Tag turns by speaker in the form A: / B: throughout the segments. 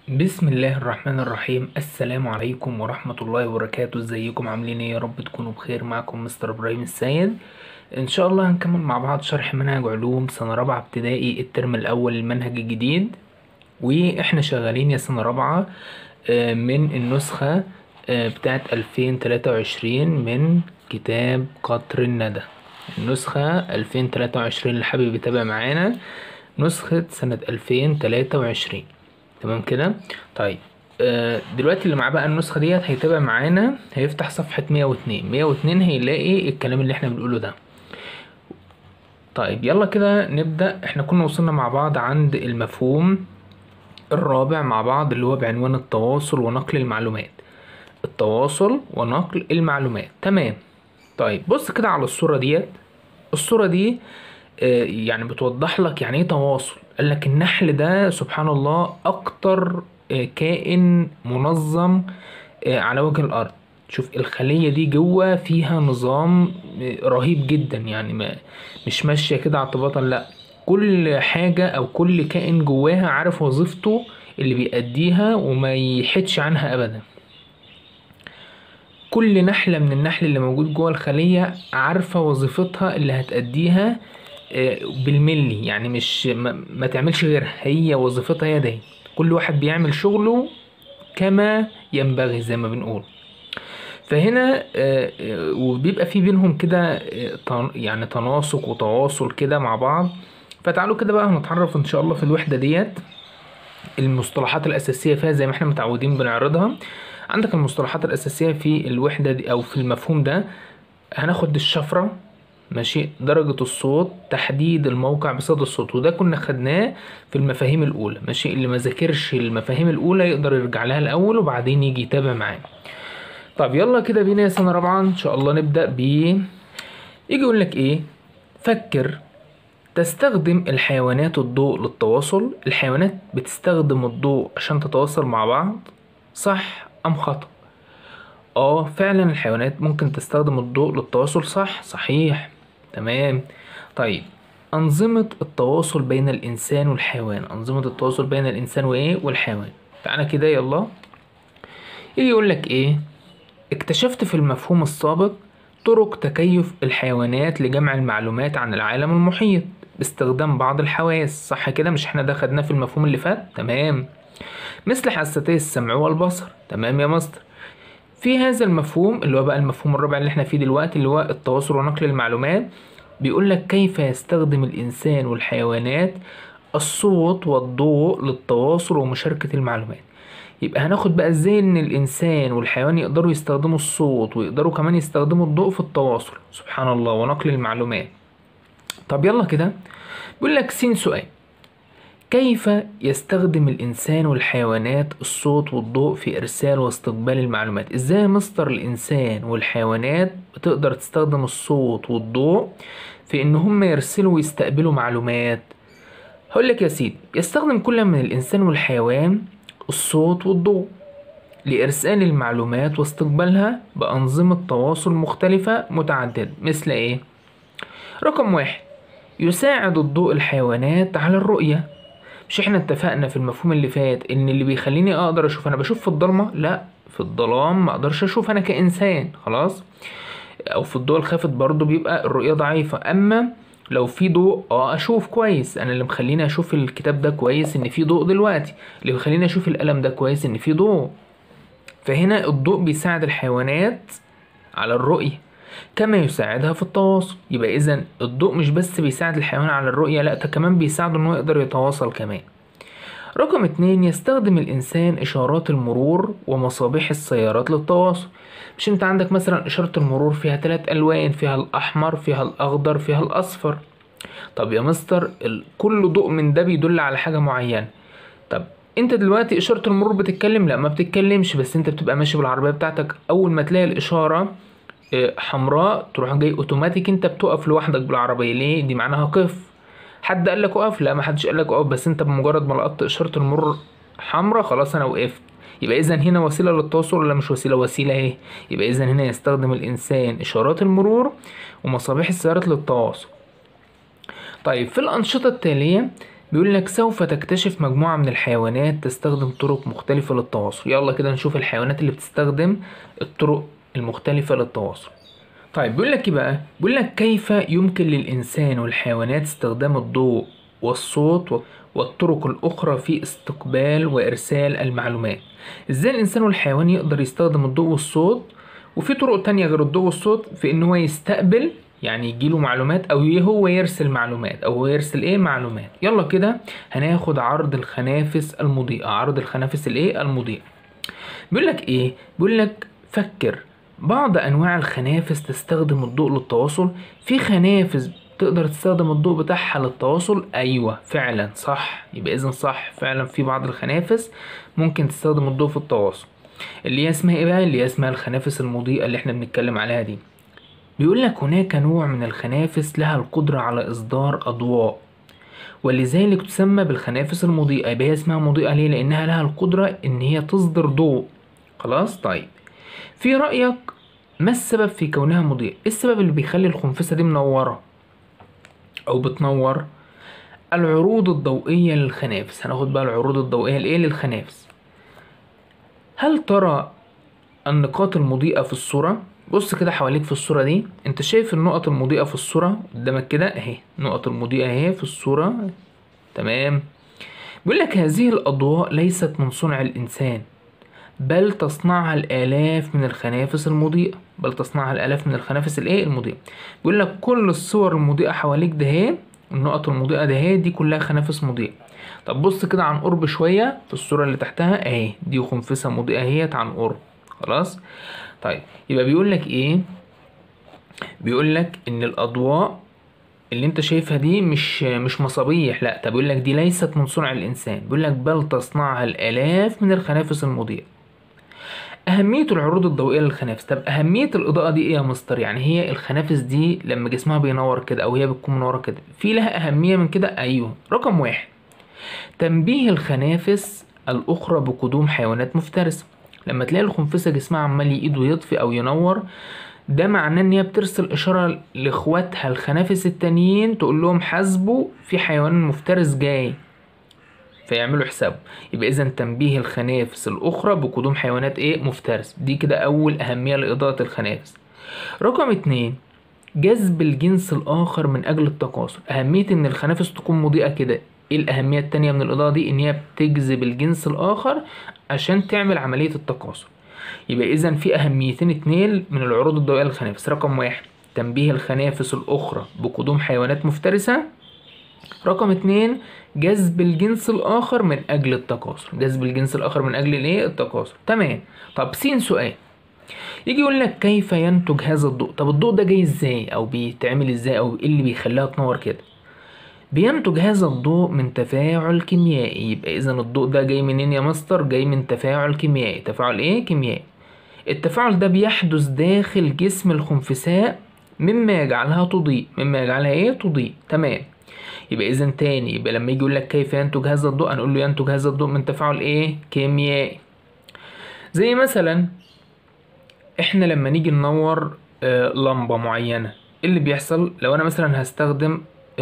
A: بسم الله الرحمن الرحيم. السلام عليكم ورحمة الله وبركاته. ازيكم عاملين ايه؟ يا رب تكونوا بخير. معكم مستر ابراهيم السيد. ان شاء الله هنكمل مع بعض شرح منهج علوم سنة رابعة ابتدائي الترم الاول المنهج الجديد، واحنا شغالين يا سنة رابعة من النسخة بتاعت 2023 من كتاب قطر الندى. النسخة 2023 اللي حابب يتابع معانا نسخة سنة 2023. تمام كده. طيب دلوقتي اللي معاه بقى النسخة ديت هيتابع معانا، هيفتح صفحة 102 هيلاقي الكلام اللي احنا بنقوله ده. طيب يلا كده نبدأ. احنا كنا وصلنا مع بعض عند المفهوم الرابع مع بعض اللي هو بعنوان التواصل ونقل المعلومات. التواصل ونقل المعلومات. تمام. طيب بص كده على الصورة ديت. الصورة دي يعني بتوضح لك يعني ايه تواصل. قال لك النحل ده سبحان الله اكتر كائن منظم على وجه الارض. شوف الخلية دي جوه فيها نظام رهيب جدا، يعني ما مش ماشية كده اعتباطا، لا، كل حاجة او كل كائن جواها عارف وظيفته اللي بيأديها وما يحدش عنها ابدا. كل نحلة من النحل اللي موجود جوه الخلية عارفة وظيفتها اللي هتأديها بالملي، يعني مش ما تعملش غيرها، هي وظيفتها هي دي. كل واحد بيعمل شغله كما ينبغي زي ما بنقول. فهنا وبيبقى في بينهم كده يعني تناسق وتواصل كده مع بعض. فتعالوا كده بقى هنتعرف ان شاء الله في الوحدة ديت المصطلحات الأساسية فيها زي ما احنا متعودين بنعرضها. عندك المصطلحات الأساسية في الوحدة دي أو في المفهوم ده. هناخد الشفرة، ماشي، درجة الصوت، تحديد الموقع بصدى الصوت، وده كنا خدناه في المفاهيم الأولى. ماشي، اللي ما ذاكرش المفاهيم الأولى يقدر يرجع لها الأول وبعدين يجي يتابع معانا. طب يلا كده بينا يا سنة رابعة إن شاء الله نبدأ يجي يقول لك إيه؟ فكر. تستخدم الحيوانات الضوء للتواصل. الحيوانات بتستخدم الضوء عشان تتواصل مع بعض، صح أم خطأ؟ فعلا الحيوانات ممكن تستخدم الضوء للتواصل، صح، صحيح، تمام. طيب أنظمة التواصل بين الإنسان والحيوان. أنظمة التواصل بين الإنسان وإيه والحيوان. تعالى كده يلا يجي يقول لك إيه؟ اكتشفت في المفهوم السابق طرق تكيف الحيوانات لجمع المعلومات عن العالم المحيط باستخدام بعض الحواس، صح كده؟ مش احنا ده خدناه في المفهوم اللي فات؟ تمام. مثل حاستي السمع والبصر. تمام يا مستر. في هذا المفهوم اللي هو بقى المفهوم الرابع اللي احنا فيه دلوقتي اللي هو التواصل ونقل المعلومات، بيقول لك كيف يستخدم الإنسان والحيوانات الصوت والضوء للتواصل ومشاركة المعلومات. يبقى هناخد بقى ازاي ان الانسان والحيوان يقدروا يستخدموا الصوت ويقدروا كمان يستخدموا الضوء في التواصل، سبحان الله، ونقل المعلومات. طب يلا كده بيقول لك سؤال: كيف يستخدم الإنسان والحيوانات الصوت والضوء في إرسال واستقبال المعلومات؟ إزاي مستر الإنسان والحيوانات بتقدر تستخدم الصوت والضوء في إن هم يرسلوا ويستقبلوا معلومات؟ هقول لك يا سيدي، يستخدم كل من الإنسان والحيوان الصوت والضوء لإرسال المعلومات واستقبالها بأنظمة تواصل مختلفة متعددة. مثل إيه؟ رقم 1: يساعد الضوء الحيوانات على الرؤية. مش احنا اتفقنا في المفهوم اللي فات ان اللي بيخليني اقدر اشوف، انا بشوف في الضلمة؟ لا، في الظلام ما اقدرش اشوف انا كانسان، خلاص. او في الضوء الخافت برضو بيبقى الرؤية ضعيفة. اما لو في ضوء اشوف كويس. انا اللي مخليني اشوف الكتاب ده كويس ان في ضوء دلوقتي، اللي مخليني اشوف القلم ده كويس ان في ضوء. فهنا الضوء بيساعد الحيوانات على الرؤية كما يساعدها في التواصل. يبقى اذا الضوء مش بس بيساعد الحيوان على الرؤية، لا، ده كمان بيساعده انه يقدر يتواصل كمان. رقم 2: يستخدم الإنسان إشارات المرور ومصابيح السيارات للتواصل. مش انت عندك مثلا إشارة المرور فيها 3 ألوان، فيها الأحمر، فيها الأخضر، فيها الأصفر. طب يا مستر كل ضوء من ده بيدل على حاجة معينة. طب انت دلوقتي إشارة المرور بتتكلم؟ لا، ما بتتكلمش، بس انت بتبقى ماشي بالعربية بتاعتك، أول ما تلاقي الإشارة حمراء تروح جاي اوتوماتيك انت بتقف لوحدك بالعربية. ليه؟ دي معناها قف. حد قال لك اقف؟ لا، ما حدش قال لك اقف، بس انت بمجرد ما لقطت اشاره المرور حمراء خلاص انا وقفت. يبقى اذا هنا وسيله للتواصل ولا مش وسيله؟ وسيله اهي. يبقى اذا هنا يستخدم الانسان اشارات المرور ومصابيح السيارات للتواصل. طيب في الانشطه التاليه بيقول لك سوف تكتشف مجموعة من الحيوانات تستخدم طرق مختلفة للتواصل. يلا كده نشوف الحيوانات اللي بتستخدم الطرق المختلفة للتواصل. طيب بيقول لك ايه بقى؟ بيقول لك كيف يمكن للإنسان والحيوانات استخدام الضوء والصوت والطرق الأخرى في استقبال وإرسال المعلومات. ازاي الإنسان والحيوان يقدر يستخدم الضوء والصوت، وفي طرق تانية غير الضوء والصوت في إن هو يستقبل، يعني يجيله معلومات، أو هو يرسل معلومات، أو هو يرسل إيه معلومات. يلا كده هناخد عرض الخنافس المضيئة. عرض الخنافس الإيه المضيئة. بيقول لك إيه؟ بيقول لك فكر. بعض أنواع الخنافس تستخدم الضوء للتواصل. في خنافس تقدر تستخدم الضوء بتاعها للتواصل. أيوة فعلا صح، يبقى إذن صح فعلا في بعض الخنافس ممكن تستخدم الضوء في التواصل. اللي هي اسمها إيه بقى؟ اللي هي اسمها الخنافس المضيئة اللي إحنا بنتكلم عليها دي. بيقول لك هناك نوع من الخنافس لها القدرة على إصدار أضواء، ولذلك تسمى بالخنافس المضيئة. يبقى هي اسمها مضيئة ليه؟ لأنها لها القدرة إن هي تصدر ضوء. خلاص. طيب في رأيك ما السبب في كونها مضيئة؟ إيه السبب اللي بيخلي الخنفسة دي منورة أو بتنور؟ العروض الضوئية للخنافس. هناخد بقى العروض الضوئية لإيه؟ للخنافس. هل ترى النقاط المضيئة في الصورة؟ بص كده حواليك في الصورة دي، انت شايف النقط المضيئة في الصورة قدامك كده اهي، النقط المضيئة اهي في الصورة. تمام. بيقول لك هذه الأضواء ليست من صنع الإنسان، بل تصنعها الآلاف من الخنافس المضيئة. بل تصنعها الآلاف من الخنافس الايه المضيئة. بيقول لك كل الصور المضيئة حواليك ده اهي، النقط المضيئة ده اهي دي كلها خنافس مضيئة. طب بص كده عن قرب شوية في الصورة اللي تحتها اهي، دي خنفسة مضيئة اهيت عن قرب. خلاص. طيب يبقى بيقول لك ايه؟ بيقول لك ان الاضواء اللي انت شايفها دي مش مصابيح، لا. طب بيقول لك دي ليست من صنع الانسان، بيقول لك بل تصنعها الالاف من الخنافس المضيئة. اهمية العروض الضوئية للخنافس. طب اهمية الاضاءة دي ايه يا مستر؟ يعني هي الخنافس دي لما جسمها بينور كده او هي بتكون منورة كده في لها اهمية من كده؟ ايوه. رقم واحد، تنبيه الخنافس الاخرى بقدوم حيوانات مفترسة. لما تلاقي الخنفسة جسمها عمال يقيد ويطفي او ينور، ده معناه ان هي بترسل اشارة لاخواتها الخنافس التانيين تقول لهم حاسبوا في حيوان مفترس جاي، فيعملوا حسابه. يبقى اذا تنبيه الخنافس الاخرى بقدوم حيوانات ايه مفترس، دي كده اول اهمية لاضاءة الخنافس. رقم اتنين، جذب الجنس الاخر من اجل التكاثر. اهمية ان الخنافس تكون مضيئة كده، ايه الاهمية التانية من الاضاءة دي؟ ان هي بتجذب الجنس الاخر عشان تعمل عملية التكاثر. يبقى اذا في اهميتين اتنين من العروض الضوئية للخنافس. رقم واحد، تنبيه الخنافس الاخرى بقدوم حيوانات مفترسة. رقم اتنين، جذب الجنس الاخر من اجل التكاثر. جذب الجنس الاخر من اجل الايه؟ التكاثر. تمام. طب سؤال يجي يقول لك كيف ينتج هذا الضوء؟ طب الضوء ده جاي ازاي او بيتعمل ازاي او ايه اللي بيخليها تنور كده؟ بينتج هذا الضوء من تفاعل كيميائي. يبقى اذا الضوء ده جاي منين يا مستر؟ جاي من تفاعل كيميائي. تفاعل ايه؟ كيميائي. التفاعل ده بيحدث داخل جسم الخنفساء مما يجعلها تضيء. مما يجعلها ايه؟ تضيء. تمام. يبقى اذا تاني، يبقى لما يجي يقول لك كيف ينتج هذا الضوء هنقول له ينتج هذا الضوء من تفاعل ايه؟ كيميائي. زي مثلا احنا لما نيجي ننور لمبة معينة، ايه اللي بيحصل؟ لو انا مثلا هستخدم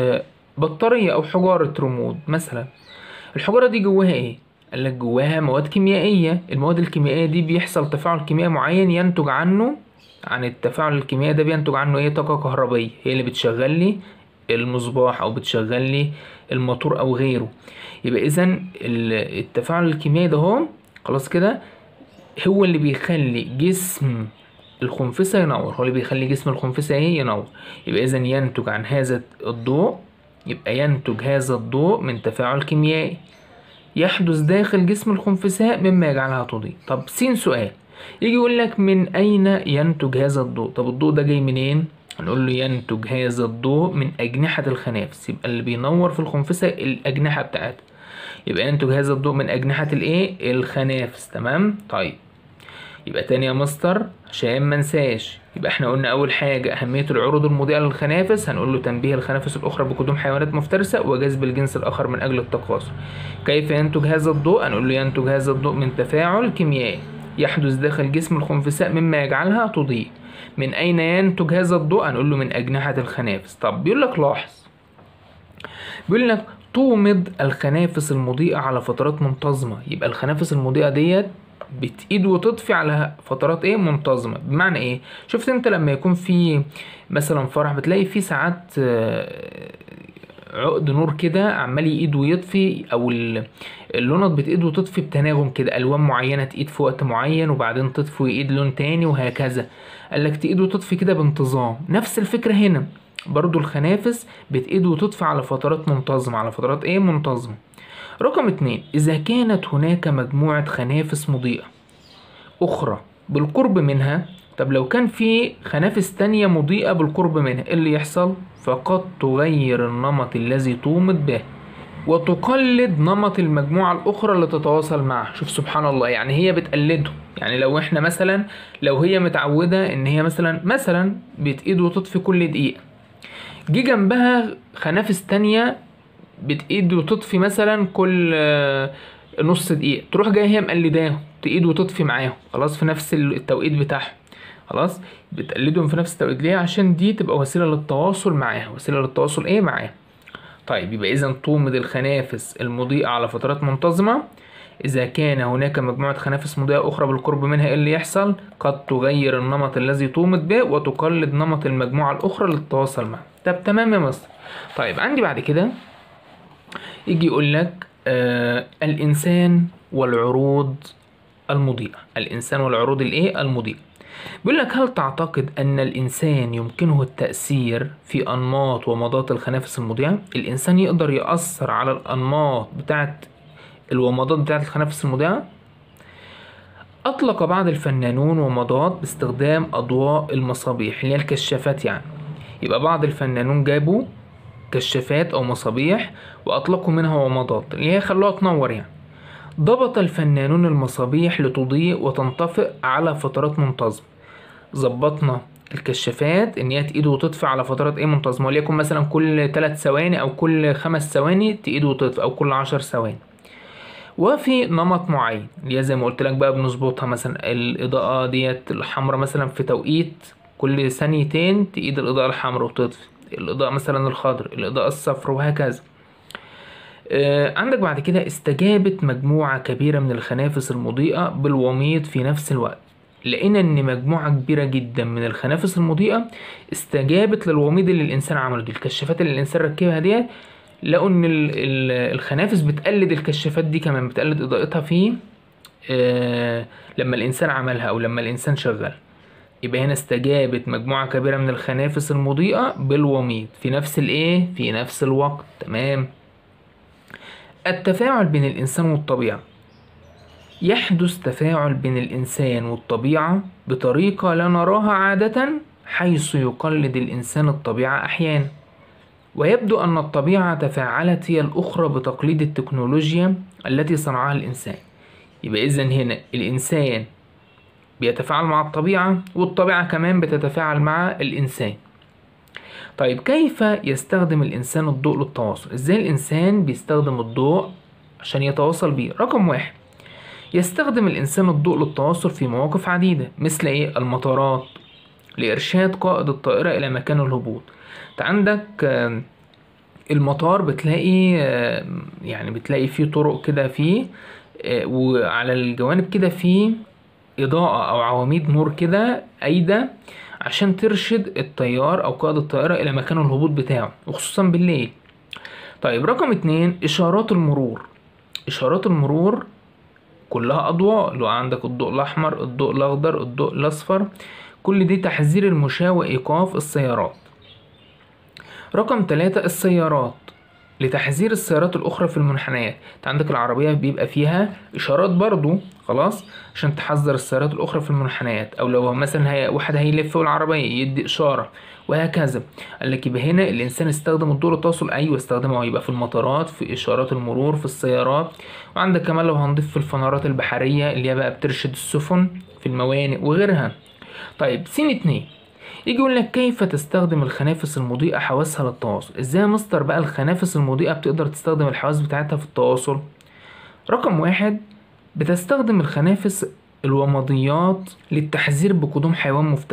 A: بطارية او حجارة رمود مثلا، الحجارة دي جواها ايه؟ قال لك جواها مواد كيميائية. المواد الكيميائية دي بيحصل تفاعل كيميائي معين ينتج عنه، عن التفاعل الكيميائي ده بينتج عنه ايه؟ طاقة كهربية هي اللي بتشغل لي المصباح او بتشغل لي الموتور او غيره. يبقى اذا التفاعل الكيميائي ده هو خلاص كده هو اللي بيخلي جسم الخنفسة ينور، هو اللي بيخلي جسم الخنفسة ايه؟ ينور. يبقى اذا ينتج عن هذا الضوء، يبقى ينتج هذا الضوء من تفاعل كيميائي يحدث داخل جسم الخنفساء مما يجعلها تضيء. طب سؤال يجي يقول لك من اين ينتج هذا الضوء؟ طب الضوء ده جاي منين؟ هنقول له ينتج هذا الضوء من اجنحة الخنافس. يبقى اللي بينور في الخنفسة الاجنحة بتاعتها، يبقى ينتج هذا الضوء من اجنحة الايه؟ الخنافس. تمام. طيب يبقى تاني يا مستر عشان ما ننساش، يبقى احنا قلنا اول حاجة اهمية العروض المضيئة للخنافس، هنقول له تنبيه الخنافس الاخرى بقدوم حيوانات مفترسة وجذب الجنس الاخر من اجل التكاثر. كيف ينتج هذا الضوء؟ هنقول له ينتج هذا الضوء من تفاعل كيميائي يحدث داخل جسم الخنفساء مما يجعلها تضيء. من اين ينتج هذا الضوء؟ هنقول له من اجنحة الخنافس. طب بيقول لك لاحظ، بيقول لك تومض الخنافس المضيئة على فترات منتظمة. يبقى الخنافس المضيئة ديت بتقيد وتطفي على فترات ايه منتظمة. بمعنى ايه؟ شفت انت لما يكون في مثلا فرح بتلاقي في ساعات عقد نور كده عمال يقيد ويطفي، او اللونات بتقيد وتطفي بتناغم كده، الوان معينة تقيد في وقت معين وبعدين تطفي ويقيد لون تاني وهكذا. قالك تقيد وتطفي كده بانتظام. نفس الفكرة هنا برضو، الخنافس بتقيد وتطفي على فترات منتظمة، على فترات ايه منتظمة. رقم 2، إذا كانت هناك مجموعة خنافس مضيئة أخرى بالقرب منها. طب لو كان في خنافس تانية مضيئة بالقرب منها، إيه اللي يحصل؟ فقد تغير النمط الذي تومض به وتقلد نمط المجموعة الأخرى اللي تتواصل معها. شوف سبحان الله، يعني هي بتقلده. يعني لو احنا مثلا، لو هي متعودة ان هي مثلا بتقيد وتطفي كل دقيقة، جه جنبها خنافس تانية بتقيد وتطفي مثلا كل نص دقيقة، تروح جاية هي مقلداهم تقيد وتطفي معاهم، خلاص في نفس التوقيت بتاعهم. خلاص بتقلدهم في نفس التوقيت. ليه؟ عشان دي تبقى وسيلة للتواصل معاها، وسيلة للتواصل ايه معاها. طيب يبقى اذا تومض الخنافس المضيئة على فترات منتظمة. إذا كان هناك مجموعة خنافس مضيئة أخرى بالقرب منها، إيه اللي يحصل؟ قد تغير النمط الذي تومض به وتقلد نمط المجموعة الأخرى للتواصل معها. طب تمام يا مصر. طيب عندي بعد كده يجي يقول لك الإنسان والعروض المضيئة. الإنسان والعروض الإيه؟ المضيئة. بيقول لك هل تعتقد أن الإنسان يمكنه التأثير في أنماط ومضات الخنافس المضيئة؟ الإنسان يقدر يأثر على الأنماط بتاعت الومضات بتاعت الخنافس المضيئة؟ أطلق بعض الفنانون ومضات باستخدام أضواء المصابيح اللي هي الكشافات يعني. يبقى بعض الفنانون جابوا كشافات أو مصابيح وأطلقوا منها ومضات اللي هي خلوها تنور يعني. ضبط الفنانون المصابيح لتضيء وتنطفئ على فترات منتظمة. ظبطنا الكشافات ان هي تقيد وتطفي على فترات ايه منتظمة، وليكن مثلا كل 3 ثواني او كل 5 ثواني تقيد وتطفي، او كل 10 ثواني. وفي نمط معين اللي هي زي ما قلت لك بقى بنظبطها، مثلا الاضاءة ديت الحمراء مثلا في توقيت كل ثانيتين تقيد الاضاءة الحمراء وتطفي، الاضاءة مثلا الخضر، الاضاءة الصفر، وهكذا. عندك بعد كده استجابت مجموعة كبيرة من الخنافس المضيئة بالوميض في نفس الوقت. لقينا ان مجموعة كبيرة جدا من الخنافس المضيئة استجابت للوميض اللي الانسان عمله دي، الكشافات اللي الانسان ركبها دي. لقوا ان الخنافس بتقلد الكشافات دي كمان، بتقلد اضاءتها في لما الانسان عملها او لما الانسان شغل. يبقى هنا استجابت مجموعة كبيرة من الخنافس المضيئة بالوميض في نفس الايه، في نفس الوقت. تمام. التفاعل بين الإنسان والطبيعة. يحدث تفاعل بين الإنسان والطبيعة بطريقة لا نراها عادة، حيث يقلد الإنسان الطبيعة أحيانا. ويبدو أن الطبيعة تفاعلت هي الأخرى بتقليد التكنولوجيا التي صنعها الإنسان. يبقى إذن هنا الإنسان بيتفاعل مع الطبيعة، والطبيعة كمان بتتفاعل مع الإنسان. طيب كيف يستخدم الإنسان الضوء للتواصل؟ إزاي الإنسان بيستخدم الضوء عشان يتواصل بيه؟ رقم 1، يستخدم الإنسان الضوء للتواصل في مواقف عديدة، مثل إيه؟ المطارات، لإرشاد قائد الطائرة إلى مكان الهبوط. أنت عندك المطار بتلاقي يعني بتلاقي فيه طرق كده فيه، وعلى الجوانب كده فيه إضاءة أو عواميد نور كده أيدة عشان ترشد الطيار أو قائد الطائرة إلى مكان الهبوط بتاعه، وخصوصا بالليل. طيب رقم 2، إشارات المرور. إشارات المرور كلها أضواء، لو عندك الضوء الأحمر، الضوء الأخضر، الضوء الأصفر، كل دي تحذير المشاة وإيقاف السيارات. رقم 3، السيارات، لتحذير السيارات الأخرى في المنحنيات. انت عندك العربية بيبقى فيها إشارات برضو، خلاص، عشان تحذر السيارات الأخرى في المنحنيات، أو لو مثلا واحد هيلف العربية يدي إشارة، وهكذا. قال لك يبقى هنا الإنسان استخدم الضوء للتواصل. أيوة استخدمه، يبقى في المطارات، في إشارات المرور، في السيارات. وعندك كمان لو هنضيف في الفنارات البحرية اللي هي بقى بترشد السفن في الموانئ وغيرها. طيب س 2، يجي يقول لك كيف تستخدم الخنافس المضيئة حواسها للتواصل. ازاي يا مستر بقى الخنافس المضيئة بتقدر تستخدم الحواس بتاعتها في التواصل؟ رقم 1، بتستخدم الخنافس الومضيات للتحذير بقدوم حيوان مفترس.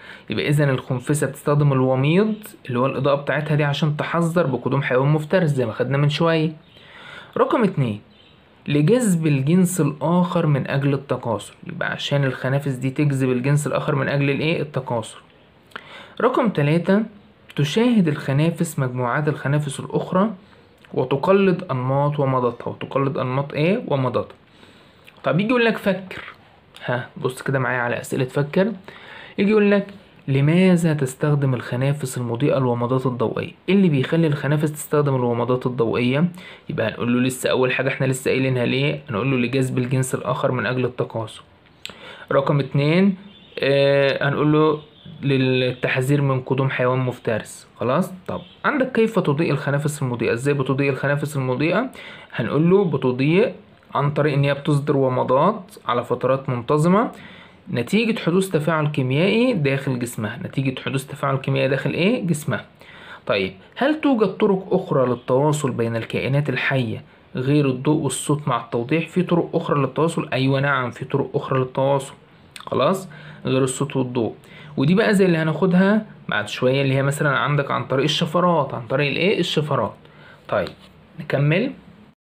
A: يبقى اذا الخنفسة بتستخدم الوميض اللي هو الإضاءة بتاعتها دي عشان تحذر بقدوم حيوان مفترس زي ما خدنا من شوية. رقم 2 لجذب الجنس الآخر من أجل التكاثر، يبقى عشان الخنافس دي تجذب الجنس الآخر من أجل التكاثر. رقم 3 تشاهد الخنافس مجموعات الخنافس الأخرى وتقلد أنماط ومضاتها، وتقلد أنماط ومضاتها. طب يجي يقول لك فكر، بص كده معايا على أسئلة فكر. يجي يقول لك لماذا تستخدم الخنافس المضيئة الومضات الضوئية؟ ايه اللي بيخلي الخنافس تستخدم الومضات الضوئية؟ يبقى هنقول له لسه أول حاجة احنا لسه قايلينها ليه، هنقول له لجذب الجنس الآخر من أجل التكاثر. رقم 2 هنقول له للتحذير من قدوم حيوان مفترس. خلاص. طب عندك كيف تضيء الخنافس المضيئة؟ ازاي بتضيء الخنافس المضيئة؟ هنقول له بتضيء عن طريق ان هي بتصدر ومضات على فترات منتظمة نتيجة حدوث تفاعل كيميائي داخل جسمها، نتيجة حدوث تفاعل كيميائي داخل جسمها. طيب هل توجد طرق أخرى للتواصل بين الكائنات الحية غير الضوء والصوت مع التوضيح؟ في طرق أخرى للتواصل؟ أيوة نعم في طرق أخرى للتواصل، خلاص، غير الصوت والضوء. ودي بقى زي اللي هناخدها بعد شوية، اللي هي مثلا عندك عن طريق الشفرات، عن طريق الشفرات. طيب نكمل.